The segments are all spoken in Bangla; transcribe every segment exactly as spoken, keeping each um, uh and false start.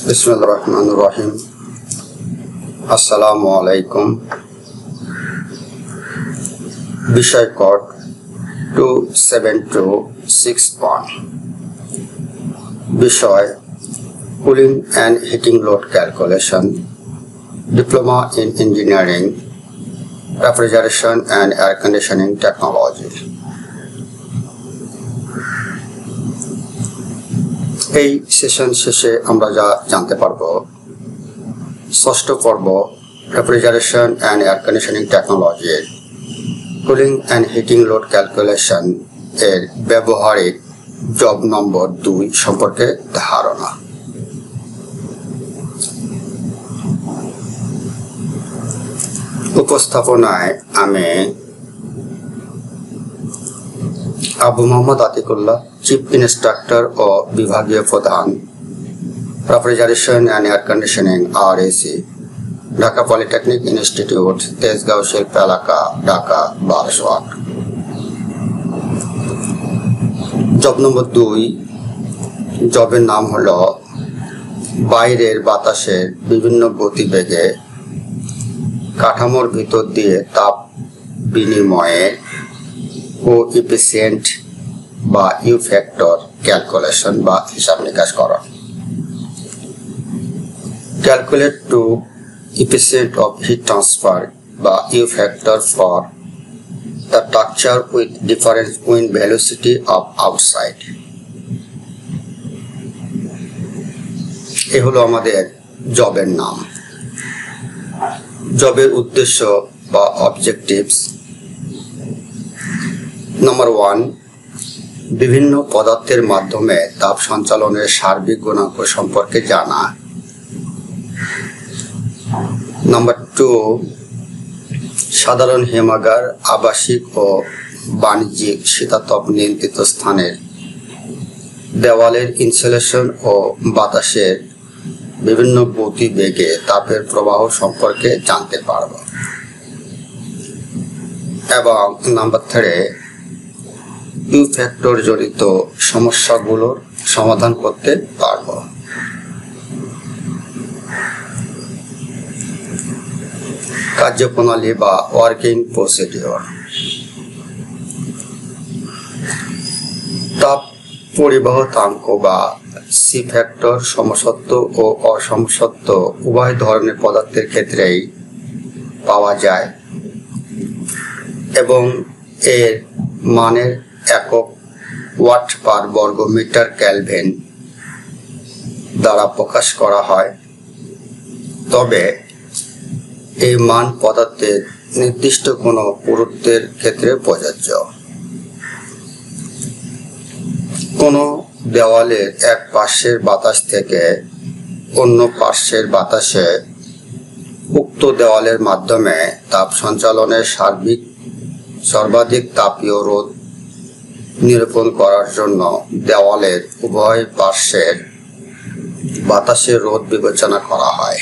बिस्मिल्लाहिर्रहमानिर्रहीम। अस्सलामु अलैकुम। विषय code two seven two six one. विषय cooling and heating load calculation, diploma in engineering refrigeration and air conditioning technology. এই সেশন শেষে আমরা যা জানতে পারবো, ষষ্ঠ পর্ব রেফ্রিজারেশন অ্যান্ড এয়ার কন্ডিশনিং টেকনোলজির cooling and heating load calculation এর ব্যবহারিক জব নম্বর দুই সম্পর্কে ধারণা। উপস্থাপনায় আমি আবু মোহাম্মদ আতিকুল্লাহ, চিফ ইন্সট্রাক্টর ও বিভাগীয় প্রধান refrigeration and air conditioning R AC, Dhaka polytechnic institute, Tejgaon শিল্প এলাকা, ঢাকা বারোশো আট। জব নম্বর দুই, জবের নাম হলো বাইরের বাতাসের বিভিন্ন গতিবেগে কাঠামোর ভিতর দিয়ে তাপ বিনিময়ে কোএফিসিয়েন্ট বা ইউ ফ্যাক্টর ক্যালকুলেশন বা হিসাব নিকাশ করা। Calculate to efficient of heat transfer বা U factor for the structure with different wind velocity of outside। এ হলো আমাদের জবের নাম। জবের উদ্দেশ্য বা অবজেক্টিভস। নম্বর ওয়ান, বিভিন্ন পদার্থের মাধ্যমে তাপ সঞ্চালনের সার্বিক গুণাঙ্ক সম্পর্কে জানা। নম্বর টু, সাধারণ হিমাগার, আবাসিক ও বাণিজ্যিক শীতাতপ নিয়ন্ত্রিত স্থানের দেওয়ালের ইনসুলেশন ও বাতাসের বিভিন্ন গতিবেগে তাপের প্রবাহ সম্পর্কে জানতে পারব। এবং নাম্বার থ্রি, ইউ ফ্যাক্টর জড়িত সমস্যাগুলোর সমাধান করতে পারব। কার্যপ্রণালী বা ওয়ার্কিং প্রসিডিওর। তাপ পরিবাহতাঙ্ক বা সি ফ্যাক্টর সমসত্ব ও অসমসত্ব উভয় ধরনের পদার্থের ক্ষেত্রেই পাওয়া যায় এবং এর মানের একক ওয়াট পার বর্গ মিটার কেলভিন দ্বারা প্রকাশ করা হয়। তবে এই মান পদার্থের নির্দিষ্ট কোনো পুরুত্বের ক্ষেত্রে প্রযোজ্য। কোনো দেওয়ালের এক পার্শ্বের বাতাস থেকে অন্য পার্শ্বের বাতাসে উক্ত দেওয়ালের মাধ্যমে তাপ সঞ্চালনের সার্বিক সর্বাধিক তাপীয় রোধ নিরূপণ করার জন্য দেওয়ালের উভয় পার্শ্বের বাতাসের রোধ বিবেচনা করা হয়।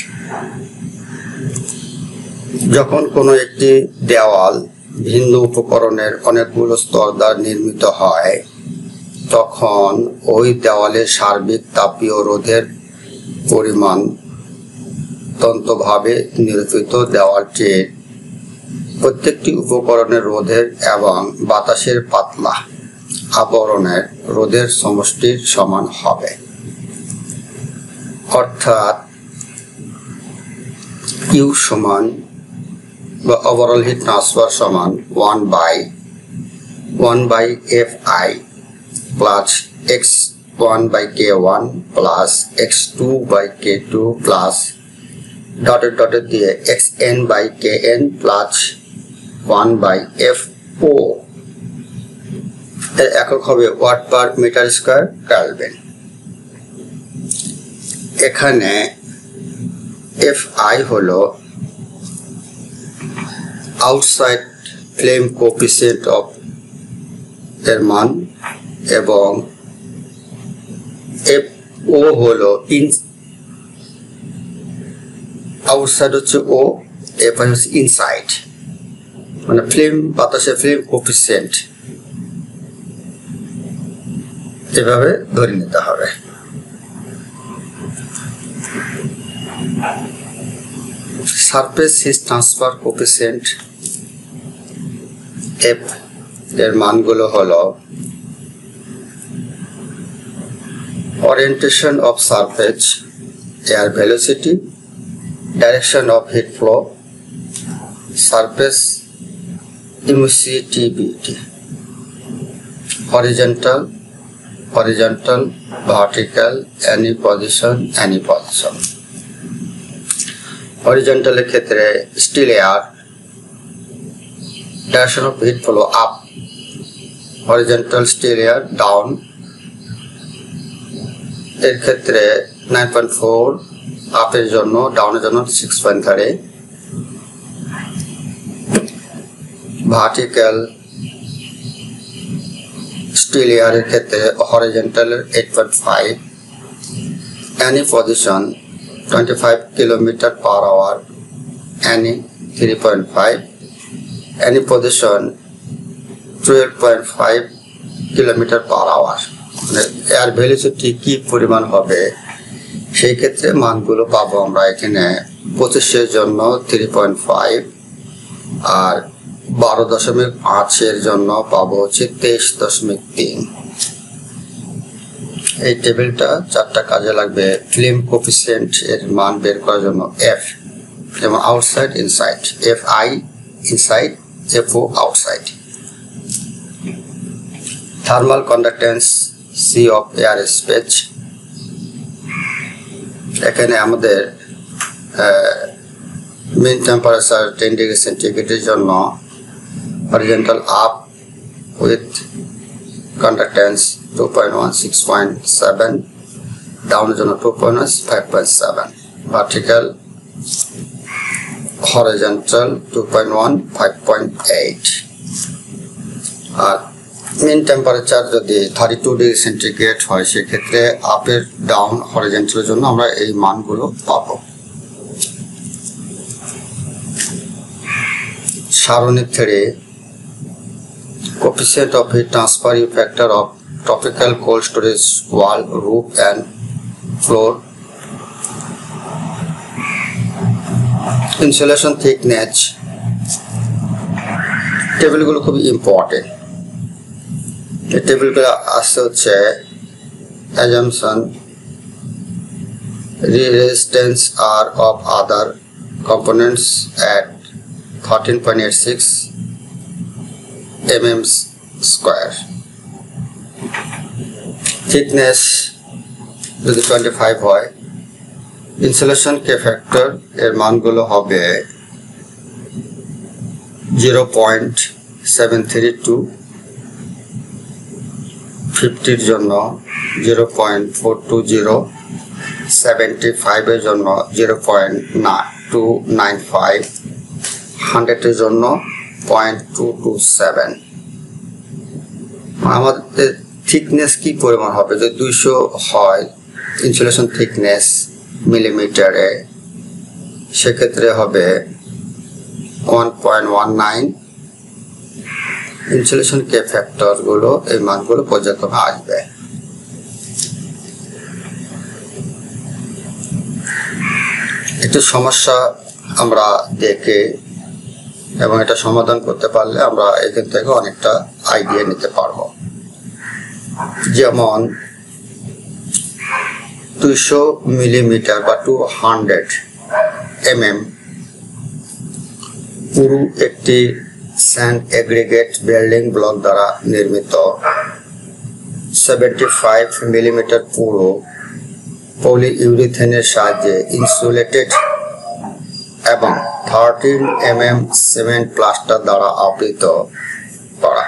যখন কোনো একটি দেওয়াল ভিন্ন উপকরণের অনেকগুলো স্তর দ্বারা নির্মিত হয়, তখন ওই দেওয়ালের সার্বিক তাপীয় রোধের পরিমাণ তন্ত্রভাবে নিরূপিত দেওয়ালটির প্রত্যেকটি উপকরণের রোধের এবং বাতাসের পাতলা আবরণের রোধের সমষ্টির সমান হবে। অর্থাৎ ইউ সমান বা ওভারঅল হিট ট্রান্সফার সমান one by one by F I plus X one by K one plus X two by K two plus dotted dotted দিয়ে X N by K N plus one by F O. এর একক হবে watt per metre square kelvin. এখানে এফ আই হলো আউটসাইড ফ্লেম কোএফিসিয়েন্ট অফ এর মান এবং এফ ও হলো ইন আউটসাইড হচ্ছে ও, এফ আই হচ্ছে ইনসাইড, মানে ফ্লেম বাতাসের ফ্লেম কোএফিসিয়েন্ট। এভাবে ধরে নিতে হবে। Surface heat transfer coefficient F এর মানগুলো হলো orientation of surface, air velocity, direction of heat flow, surface emissivity, horizontal, horizontal, vertical, any position, any position. Horizontal এর ক্ষেত্রে still air, direction of heat flow up, horizontal still air down, এর ক্ষেত্রে nine point four, আপের জন্য ডাউনের জন্য six point three, vertical still এয়ারের ক্ষেত্রে horizontal eight point five, any position twenty-five kilometer per hour, any three point five, any position twelve point five kilometer per hour. Air velocity কি পরিমাণ হবে সেই ক্ষেত্রে মানগুলো পাবো আমরা এখানে পঁচিশের জন্য থ্রি পয়েন্ট ফাইভ আর বারো দশমিক পাঁচের জন্য পাবো হচ্ছে তেইশ দশমিক তিন। এই টেবিলটা চারটা কাজে লাগবে। ফিল্ম কোএফিসিয়েন্ট এর মান বের করার জন্য এফ, যেমন outside inside, F I inside, F O outside. Thermal conductance C of air space, এখানে আমাদের মেন টেম্পারেচার টেন ডিগ্রি সেন্টিগ্রেডের জন্য horizontal up with conductance two point one six point seven, ডাউনের জন্য two point one five point seven, vertical horizontal two point one five point eight. আর মেন টেম্পারেচার যদি থার্টি টু ডিগ্রি সেন্টিগ্রেড হয় সেক্ষেত্রে আপের ডাউন হরিজন্টালের জন্য আমরা এই মানগুলো পাবো। সারণী থেকে coefficient of heat transfer factor of tropical cold storage wall, roof and floor, insulation thickness, টেবিলগুলো খুবই ইম্পর্টেন্ট। এই টেবিলগুলো আসছে হচ্ছে assumption, resistance R of other components at thirteen point eight six mm square, thickness যদি twenty-five হয়, ইনসুলেশন কে ফ্যাক্টর এর মানগুলো হবে zero point seven three two, ফিফটির জন্য zero point four two zero, seventy ফাইভের জন্য zero point two nine five, হান্ড্রেডের জন্য পয়েন্ট টু টু সেভেন। আমাদের থিকনেস কি পরিমাণ হবে? যদি দুইশো হয় ইনসুলেশন থিকনেস মিলিমিটারে, সেক্ষেত্রে হবে one point one nine. Insulation K factor গুলো এই মানগুলো পর্যায়ক্রমে আসবে। একটু সমস্যা আমরা দেখে এবং এটা সমাধান করতে পারলে আমরা এখান থেকে অনেকটা আইডিয়া নিতে পারবো। যেমন দুইশো মিলিমিটার বা টু হান্ড্রেড এম এম পুরু একটি স্যান্ড এগ্রিগেট বিল্ডিং ব্লক দ্বারা নির্মিত, সেভেন্টি ফাইভ মিলিমিটার পুরো পলিইউরিথেনের সাহায্যে ইনসুলেটেড এবং thirteen M M cement plaster দ্বারা আবৃত করা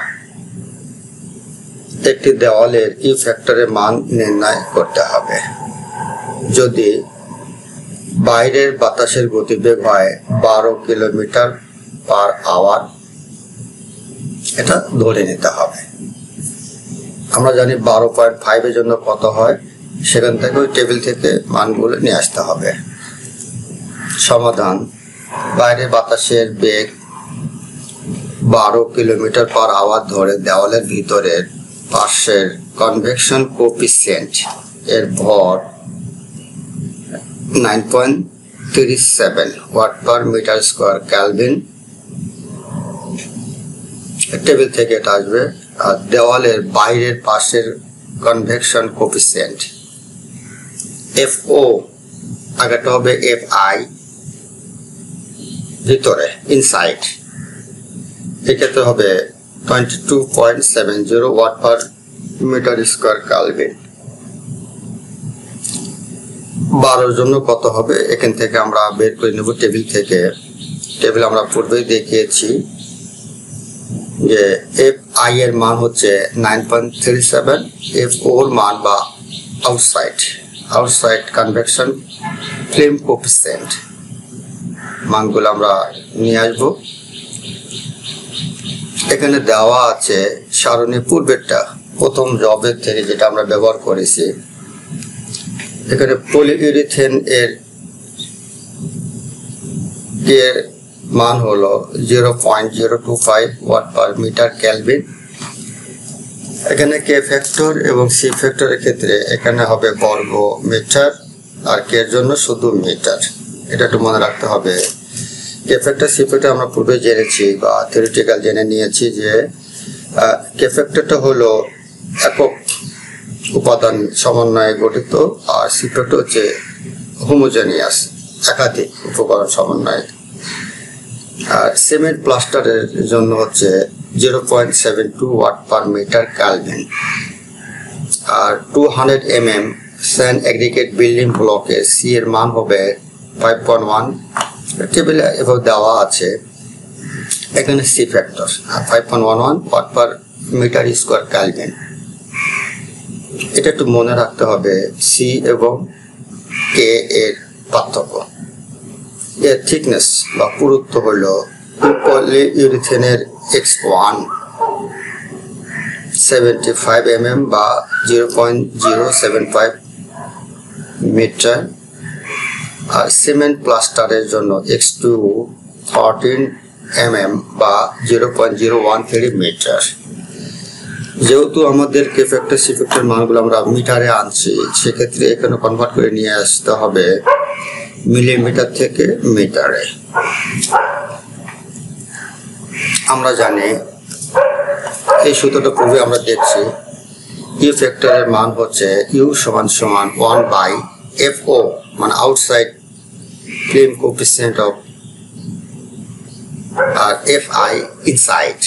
একটি দেওয়ালের ই ফ্যাক্টরের মান নির্ণয় করতে হবে। যদি বাইরের বাতাসের গতিবেগ হয় বারো কিলোমিটার পার আওয়ার, এটা ধরে নিতে হবে। আমরা জানি বারো পয়েন্ট ফাইভের জন্য কত হয়, সেখান থেকে ওই টেবিল থেকে মানগুলো নিয়ে আসতে হবে। সমাধান: বাইরে বাতাসের বেগ বারো কিলোমিটার পার আওয়ার ধরে দেওয়ালের ভিতরের পাশের কনভেকশন কোএফিসিয়েন্ট এর ভর nine point thirty-seven watt per metre square kelvin table থেকে এটা আসবে। আর দেওয়ালের বাইরের পাশের কনভেকশন কোফিসিয়েন্ট এফ ও আগেটা হবে এফ আই ভিতরে ইনসাইড এক্ষেত্রে হবে twenty two point seven zero watt per metre square kelvin. বারোর জন্য কত হবে এখান থেকে আমরা বের করে নেব টেবিল থেকে। টেবিল আমরা পূর্বেই দেখিয়েছি যে এফ আই এর মান হচ্ছে nine point three seven, F ওর মান বা outside outside convection film coefficient মানগুলো আমরা নিয়ে আসবো। এখানে দেওয়া আছে সারণী পূর্বেরটা প্রথম জবের থেকে যেটা আমরা ব্যবহার করেছি। এখানে পলিইউরেথেন এর এর মান হলো zero point zero two five watt per metre kelvin. এখানে কে ফ্যাক্টর এবং সি ফ্যাক্টরের ক্ষেত্রে এখানে হবে বর্গ মিটার আর কে এর জন্য শুধু মিটার। এটা একটু মনে রাখতে হবে। কে ফ্যাক্টর সি ফ্যাক্টর আমরা পূর্বে জেনেছি বা থিওরিটিক্যাল জেনে নিয়েছি যে কে ফ্যাক্টরটা হলো একক উপাদান সমন্বয়ে গঠিত আর সি ফ্যাক্টর হচ্ছে হোমোজেনিয়াস একাধিক উপকরণ সমন্বয়ে। আর সিমেন্ট প্লাস্টারের জন্য হচ্ছে zero point seven two watt per metre kelvin. আর two hundred M M sand aggregate building ব্লকে সি এর মান হবে ফাইভ পয়েন্ট ওয়ান। টেবিলে এভাবে দেওয়া আছে। এখানে C factor five point one one watt per metre square kelvin. এটা একটু মনে রাখতে হবে সি এবং কে এর পার্থক্য। এর থিকনেস বা পুরুত্ব হল পলিইউরেথেনের X one seventy five M M বা zero point zero seven five metre. আর সিমেন্ট প্লাস্টারের জন্য X two thirteen M M বা zero point zero one three metre. যেহেতু আমাদের কে ফ্যাক্টর সি ফ্যাক্টর মানগুলো আমরা মিটারে আনছি সেক্ষেত্রে এখানে কনভার্ট করে নিয়ে আসতে হবে মিলিমিটার থেকে মিটারে। আমরা জানি এই সূত্রটা পূর্বে আমরা দেখছি ইউ ফ্যাক্টরের মান হচ্ছে ইউ সমান সমান ওয়ান বাই এফ ও মানে আউটসাইড ফিল্ম কোফিসিয়েন্ট অফ আর F I inside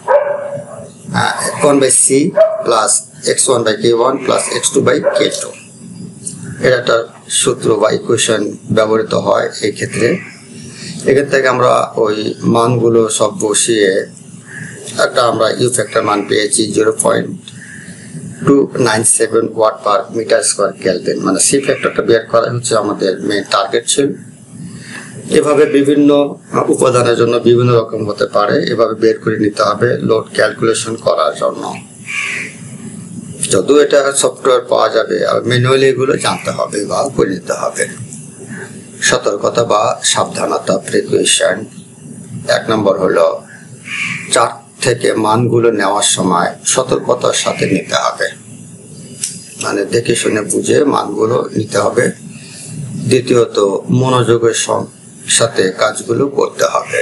one by C plus X one by K one plus X two by K two. এটা একটা সূত্র বা ইকুয়েশন ব্যবহৃত হয় এই ক্ষেত্রে। এখান থেকে আমরা ওই মানগুলো সব বসিয়ে একটা আমরা ইউ ফ্যাক্টর মান পেয়েছি zero point two nine seven watt per metre square kelvin. মানে সি ফ্যাক্টরটা বের করা হচ্ছে আমাদের মেইন টার্গেট ছিল। এভাবে বিভিন্ন উপাদানের জন্য বিভিন্ন রকম হতে পারে, এভাবে বের করে নিতে হবে লোড ক্যালকুলেশন করার জন্য। যদিও এটা সফটওয়্যার পাওয়া যাবে আর ম্যানুয়ালি এগুলো জানতে হবে বা করে নিতে হবে। সতর্কতা বা সাবধানতা প্রিকশন এক নম্বর হলো চার্ট থেকে মানগুলো নেওয়ার সময় সতর্কতার সাথে নিতে হবে, মানে দেখে শুনে বুঝে মানগুলো নিতে হবে। দ্বিতীয়ত মনোযোগের সাথে কাজগুলো করতে হবে।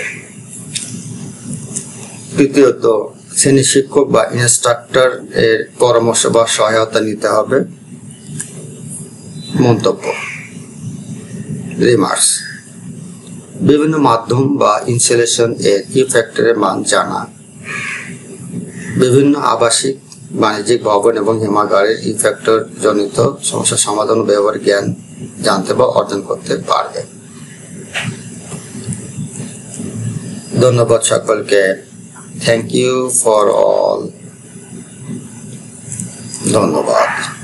তৃতীয়ত শ্রেণী শিক্ষক বা ইনস্ট্রাক্টর এর পরামর্শ বা সহায়তা নিতে হবে। মন্তব্য রিমার্কস বিভিন্ন মাধ্যম বা ইনসুলেশন এর ই ফ্যাক্টরের মান জানা, বিভিন্ন আবাসিক বাণিজ্যিক ভবন এবং হিমাগারের ই ফ্যাক্টর জনিত সমস্যা সমাধান ও ব্যবহার জ্ঞান জানতে বা অর্জন করতে পারবে। ধন্যবাদ সকলকে। Thank you for all. ধন্যবাদ।